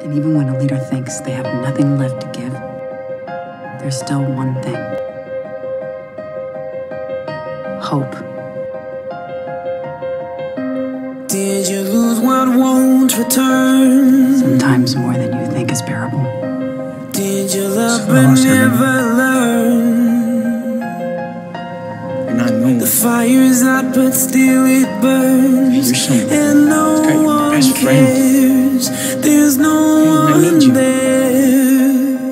And even when a leader thinks they have nothing left to give, there's still one thing. Hope. Did you lose what won't return? Sometimes more than you think is bearable. Did you love but never learn? And I know the fire is hot but still it burns. And no one cares. There's no one there.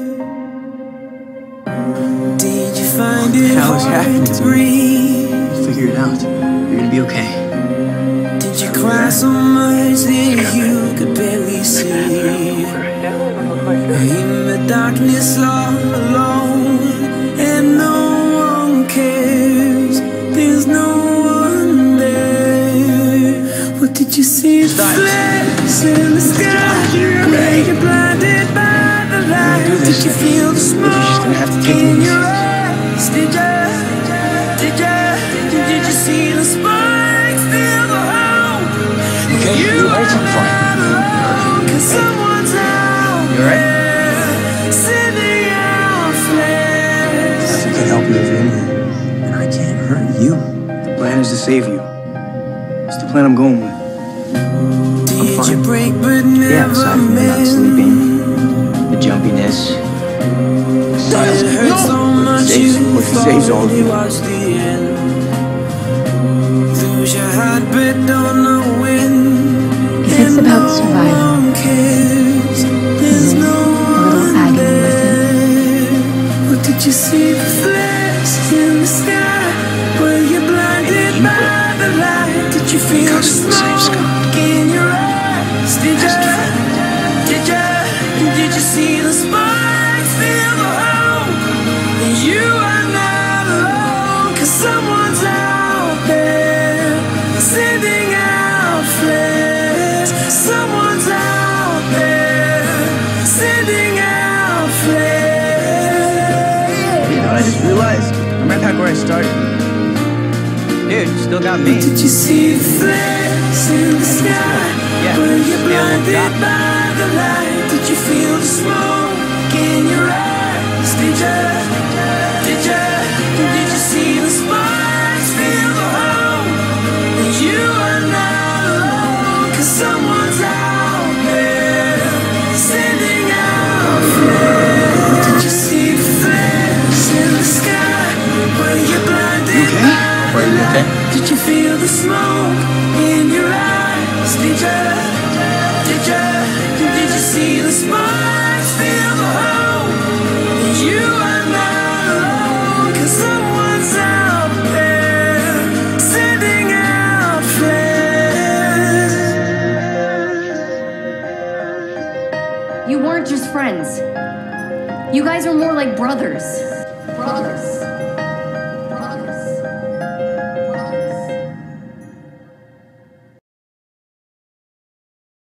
Did you find it hard to breathe? Figure it out. You're gonna be okay. Did you cry so much that you could barely see? In the darkness all alone, and no one cares. There's no one there. What did you see? The flash in the sky, where you're blinded by the light. Did you feel the smoke in your eyes? Did you see the sparks? Feel the hope? Okay, you alright? I'm fine. 'Cause someone's out you alright? there sending out flares. I can help you if you're in here. And I can't hurt you. The plan is to save you. It's the plan I'm going with. Did you break but never Yeah, aside from the not sleeping, the jumpiness, the Stiles. What saves all of you. Watch the end. Lose your heart but don't know when. If it's about survival, There's no little one agony with there. What did you see? The flash in the sky, were you blinded by the light? Did you feel the smoke in your eyes? Did you see the sparks? Feel the hope that you are not alone. 'Cause someone's out there sending out flares. Someone's out there sending out flares. You know what I just realized? I'm right back where I started. Dude, you still got me. Did you see the flares in the sky? Yeah. Were you blinded got me. by the light? Did you feel the smoke in your eyes? Did you see the sparks? Feel the hope that you are not alone. 'Cause someone's out there sending out flares. Did you see the flares in the sky? Were you blinded by Are the you okay? light? Did you feel the smoke in your eyes? Did you see the sparks? Feel the hope that you are not alone. 'Cause someone's out there sending out flares. you weren't just friends. You guys are more like brothers.